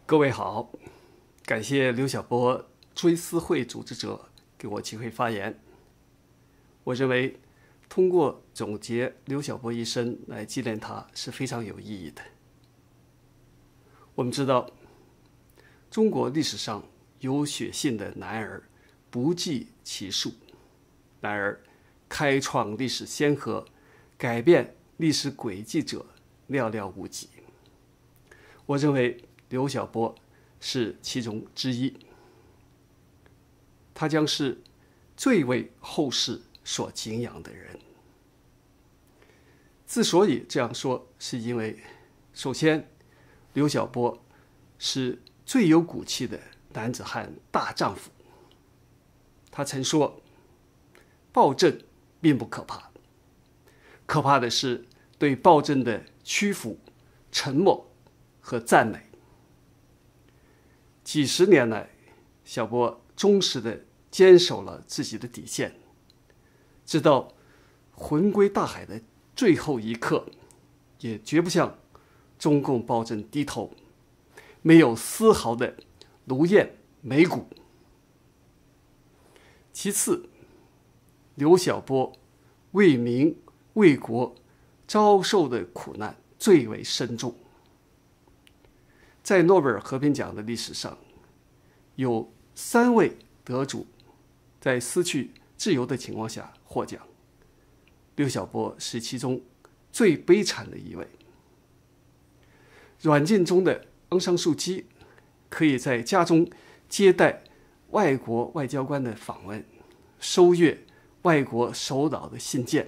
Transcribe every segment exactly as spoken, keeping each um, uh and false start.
各位好，感谢刘晓波追思会组织者给我机会发言。我认为通过总结刘晓波一生来纪念他是非常有意义的。我们知道，中国历史上有血性的男儿不计其数，然而开创历史先河、改变历史轨迹者寥寥无几。我认为刘晓波是其中之一，他将是最为后世所敬仰的人。之所以这样说，是因为首先，刘晓波是最有骨气的男子汉大丈夫。他曾说，暴政并不可怕，可怕的是对暴政的屈服、沉默和赞美。几十年来，小波忠实地坚守了自己的底线，直到魂归大海的最后一刻，也绝不向中共暴政低头，没有丝毫的如雁美骨。其次，刘晓波为民为国遭受的苦难最为深重。在诺贝尔和平奖的历史上，有三位得主在失去自由的情况下获奖，刘晓波是其中最悲惨的一位。软禁中的昂山素姬可以在家中接待外国外交官的访问，收阅外国首脑的信件。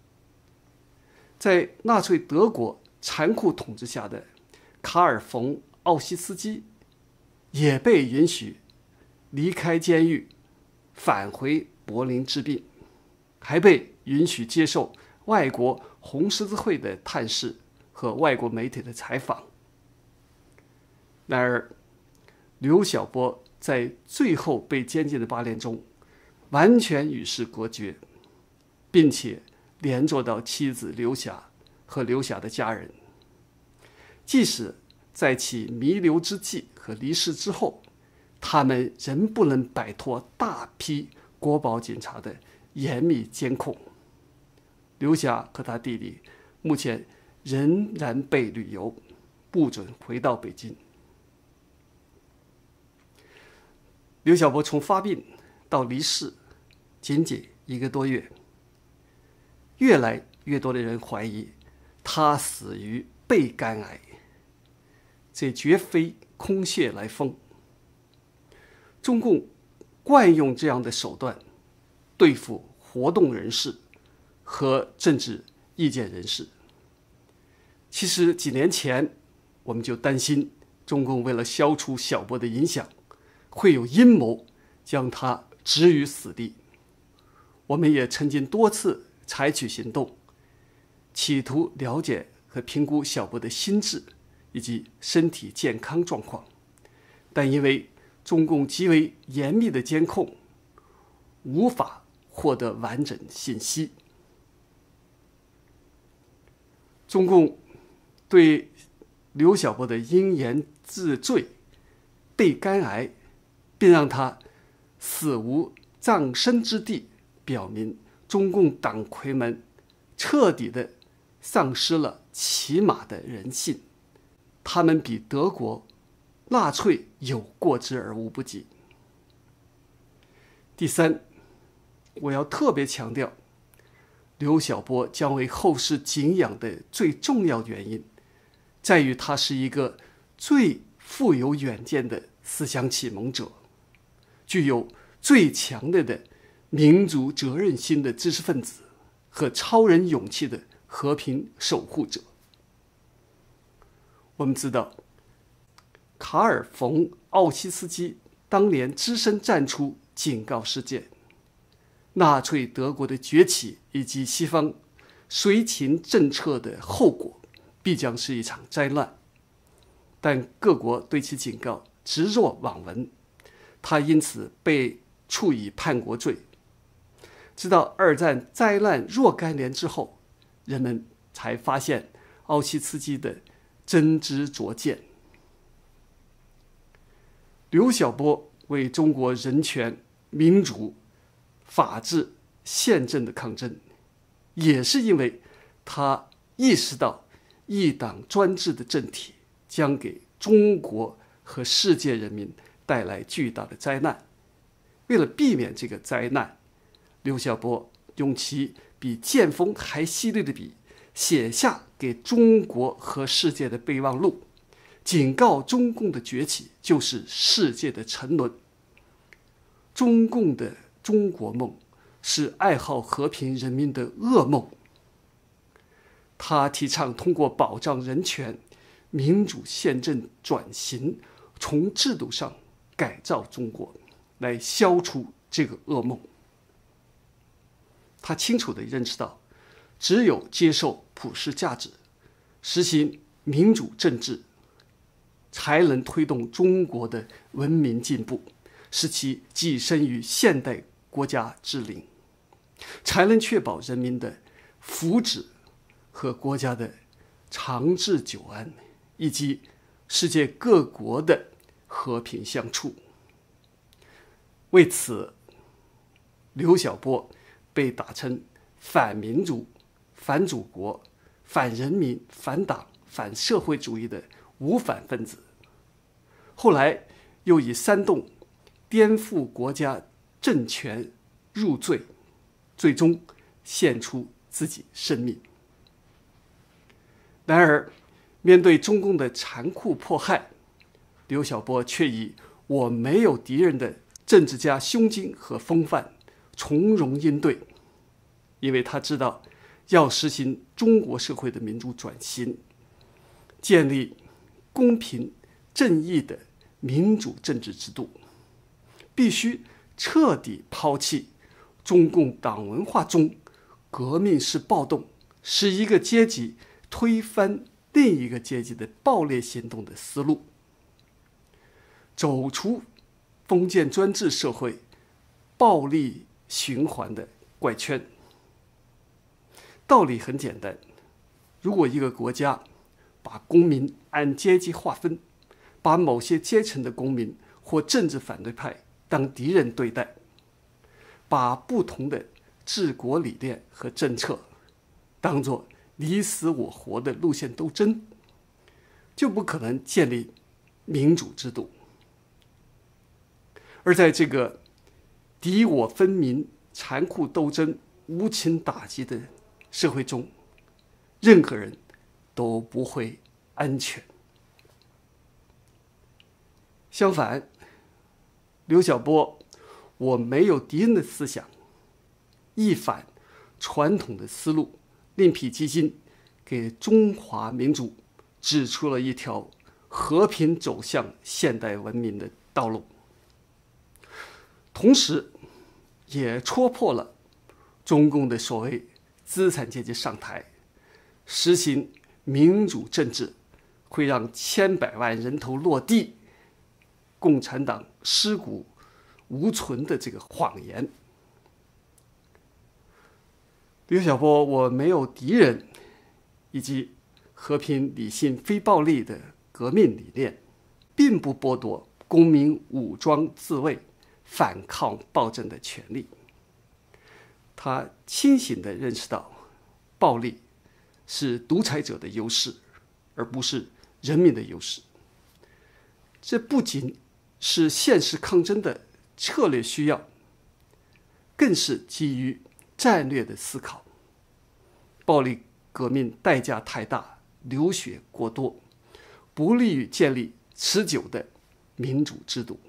在纳粹德国残酷统治下的卡尔·冯·奥西斯基也被允许离开监狱，返回柏林治病，还被允许接受外国红十字会的探视和外国媒体的采访。然而，刘晓波在最后被监禁的八年中，完全与世隔绝，并且连坐到妻子刘霞和刘霞的家人。即使在其弥留之际和离世之后，他们仍不能摆脱大批国保警察的严密监控。刘霞和他弟弟目前仍然被旅游，不准回到北京。刘晓波从发病到离世仅仅一个多月，越来越多的人怀疑他死于肺肝癌，这绝非空穴来风。中共惯用这样的手段对付活动人士和政治意见人士。其实几年前我们就担心中共为了消除小波的影响，会有阴谋将他置于死地。我们也曾经多次采取行动，企图了解和评估小波的心智以及身体健康状况，但因为中共极为严密的监控，无法获得完整信息。中共对刘晓波的因言治罪、肺肝癌，并让他死无葬身之地，表明中共党魁们彻底的丧失了起码的人性，他们比德国纳粹有过之而无不及。第三，我要特别强调，刘晓波将为后世敬仰的最重要原因，在于他是一个最富有远见的思想启蒙者，具有最强烈的民族责任心的知识分子和超人勇气的和平守护者。我们知道，卡尔·冯·奥西斯基当年只身站出警告世界，纳粹德国的崛起以及西方绥靖政策的后果必将是一场灾难，但各国对其警告置若罔闻，他因此被处以叛国罪。直到二战灾难若干年之后，人们才发现奥西斯基的真知灼见。 刘晓波为中国人权、民主、法治、宪政的抗争，也是因为他意识到一党专制的政体将给中国和世界人民带来巨大的灾难。为了避免这个灾难，刘晓波用其比剑锋还犀利的笔，写下给中国和世界的备忘录，警告中共的崛起就是世界的沉沦。中共的中国梦是爱好和平人民的噩梦。他提倡通过保障人权、民主宪政转型，从制度上改造中国，来消除这个噩梦。他清楚地认识到，只有接受普世价值，实行民主政治，才能推动中国的文明进步，使其跻身于现代国家之林，才能确保人民的福祉和国家的长治久安，以及世界各国的和平相处。为此，刘晓波被打成反民主、反祖国、反人民、反党、反社会主义的无反分子。后来又以煽动颠覆国家政权入罪，最终献出自己生命。然而，面对中共的残酷迫害，刘晓波却以我没有敌人的政治家胸襟和风范从容应对，因为他知道要实行中国社会的民主转型，建立公平正义的民主政治制度，必须彻底抛弃中共党文化中革命式暴动，使一个阶级推翻另一个阶级的暴烈行动的思路，走出封建专制社会暴力循环的怪圈。道理很简单，如果一个国家把公民按阶级划分，把某些阶层的公民或政治反对派当敌人对待，把不同的治国理念和政策当作你死我活的路线斗争，就不可能建立民主制度。而在这个敌我分明、残酷斗争、无情打击的社会中，任何人都不会安全。相反，刘晓波我没有敌人的思想，一反传统的思路，另辟蹊径，给中华民族指出了一条和平走向现代文明的道路，同时也戳破了中共的所谓资产阶级上台，实行民主政治会让千百万人头落地，共产党尸骨无存的这个谎言。刘晓波我没有敌人以及和平、理性、非暴力的革命理念，并不剥夺公民武装自卫、反抗暴政的权利。他清醒地认识到，暴力是独裁者的优势，而不是人民的优势。这不仅是现实抗争的策略需要，更是基于战略的思考。暴力革命代价太大，流血过多，不利于建立持久的民主制度。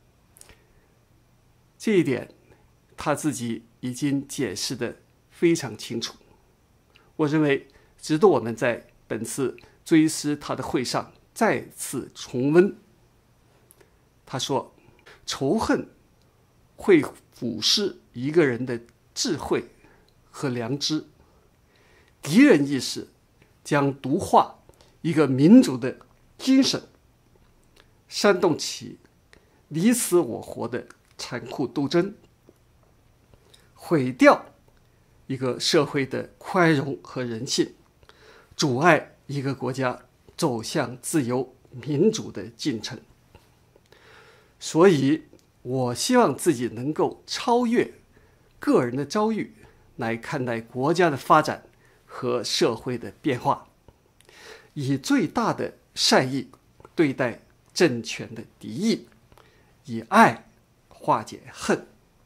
这一点他自己已经解释得非常清楚，我认为值得我们在本次追思他的会上再次重温。他说，仇恨会腐蚀一个人的智慧和良知，敌人意识将毒化一个民族的精神，煽动起你死我活的残酷斗争，毁掉一个社会的宽容和人性，阻碍一个国家走向自由民主的进程。 所以我希望自己能够超越个人的遭遇，来看待国家的发展和社会的变化，以最大的善意对待政权的敌意，以爱化解恨。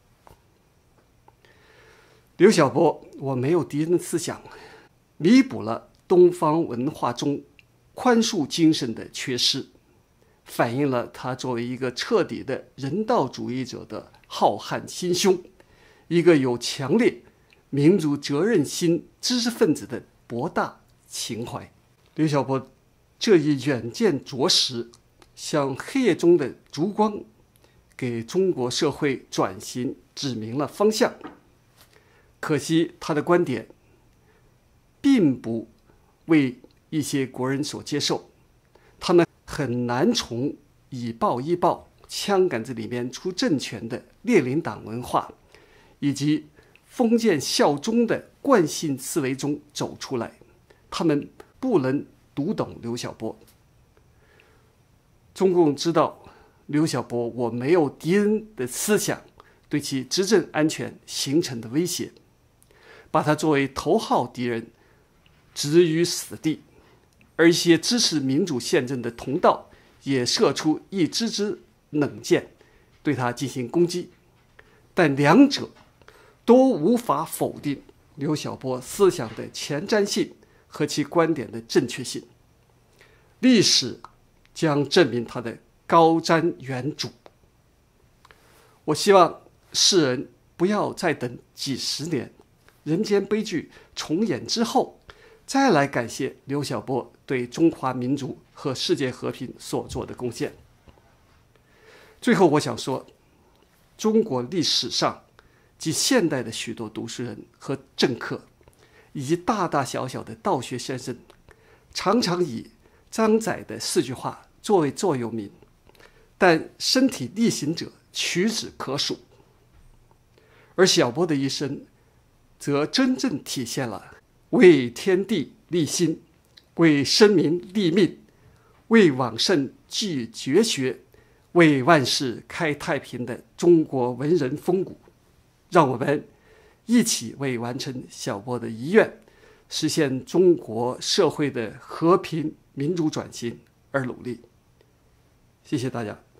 刘晓波我没有敌人的思想，弥补了东方文化中宽恕精神的缺失，反映了他作为一个彻底的人道主义者的浩瀚心胸，一个有强烈民族责任心知识分子的博大情怀。刘晓波这一远见卓识，像黑夜中的烛光，给中国社会转型指明了方向。可惜他的观点并不为一些国人所接受，他们很难从以暴易暴、枪杆子里面出政权的列宁党文化以及封建效忠的惯性思维中走出来，他们不能读懂刘晓波。中共知道刘晓波我没有敌人的思想对其执政安全形成的威胁，把他作为头号敌人置于死地，而一些支持民主宪政的同道也射出一支支冷箭对他进行攻击，但两者都无法否定刘晓波思想的前瞻性和其观点的正确性。历史将证明他的高瞻远瞩。我希望世人不要再等几十年人间悲剧重演之后，再来感谢刘晓波对中华民族和世界和平所做的贡献。最后我想说，中国历史上及现代的许多读书人和政客，以及大大小小的道学先生，常常以张载的四句话作为座右铭，但身体力行者屈指可数。而晓波的一生则真正体现了为天地立心，为生民立命，为往圣继绝学，为万世开太平的中国文人风骨。让我们一起为完成晓波的遗愿，实现中国社会的和平民主转型而努力。谢谢大家。